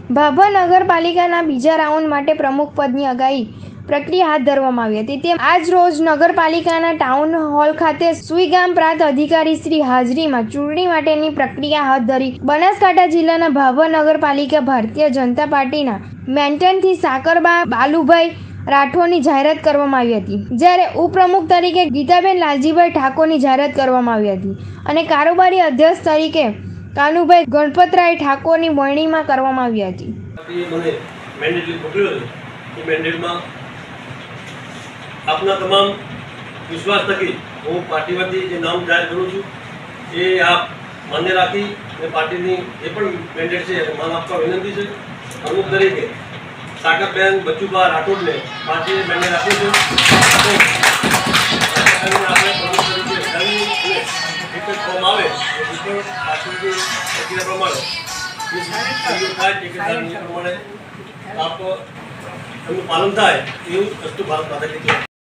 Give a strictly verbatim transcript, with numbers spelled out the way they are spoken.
ભાભર નગરપાલિકાના બીજા રાઉન્ડ માટે પ્રમુખ પદની અગાઈ પ્રક્રિયા હાથ ધરવામાં આવી હતી। તેમ આજ રોજ નગરપાલિકાના ટાઉન હોલ ખાતે સુઈગામ પ્રાંત અધિકારી શ્રી હાજરીમાં ચૂંટણી માટેની પ્રક્રિયા હાથ ધરી। બનાસકાંઠા જિલ્લાના ભાભર નગરપાલિકા ભારતીય જનતા પાર્ટીના મેન્ટનથી સાકરબા બાલુભાઈ રાઠોડની જાહેરાત કરવામાં આવી હતી, જ્યારે ઉપપ્રમુખ તરીકે ગીતાબેન લાલજીભાઈ ઠાકોરની જાહેરાત કરવામાં આવી હતી અને કારોબારી અધ્યક્ષ તરીકે કાનુભાઈ ગણપતરાય ઠાકોરની વરણીમાં કરવામાં આવી હતી। મને મેન્ડેટ મોકલ્યો છે એ મેન્ડેટમાં આપના તમામ વિશ્વાસ થકી હું પાર્ટીમાંથી જે નામ જાહેર કરું છું એ આપ માન્ય રાખી અને પાર્ટીની જે પણ મેન્ડેટ છે એને માન આપવા વિનંતી છે। પ્રમુખ તરીકે સાકરબેન બચુભા રાઠોડને પાર્ટીએ મેન્ડેટ આપ્યું છે। આપણે પ્રમુખ તરીકે એક જ ફોર્મ આવે પાર્ટીની પ્રક્રિયા પ્રમાણે પ્રમાણે આપ એમનું પાલન થાય એવું વસ્તુ ભારત માતા કીધું।